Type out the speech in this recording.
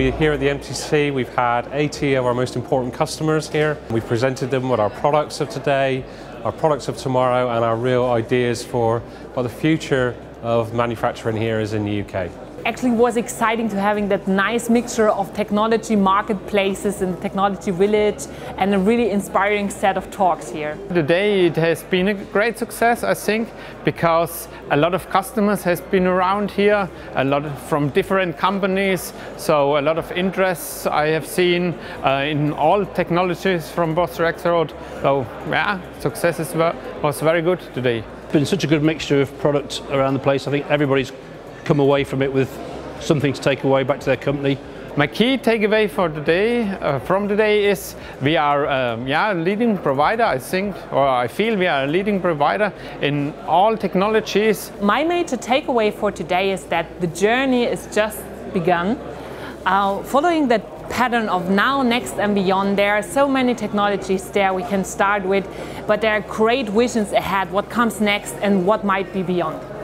here at the MTC, we've had 80 of our most important customers here. We've presented them with our products of today, our products of tomorrow, and our real ideas for what the future of manufacturing here is in the UK. Actually was exciting to having that nice mixture of technology marketplaces and the technology village, and a really inspiring set of talks here. Today it has been a great success, I think, because a lot of customers has been around here, a lot from different companies, so a lot of interest I have seen in all technologies from Bosch Rexroth. So yeah, success was very good today. It's been such a good mixture of product around the place. I think everybody's come away from it with something to take away back to their company. My key takeaway for today, from today, is we are a leading provider, I think, or I feel we are a leading provider in all technologies. My major takeaway for today is that the journey is just begun. Following that pattern of now, next and beyond, there are so many technologies there we can start with, but there are great visions ahead, what comes next and what might be beyond.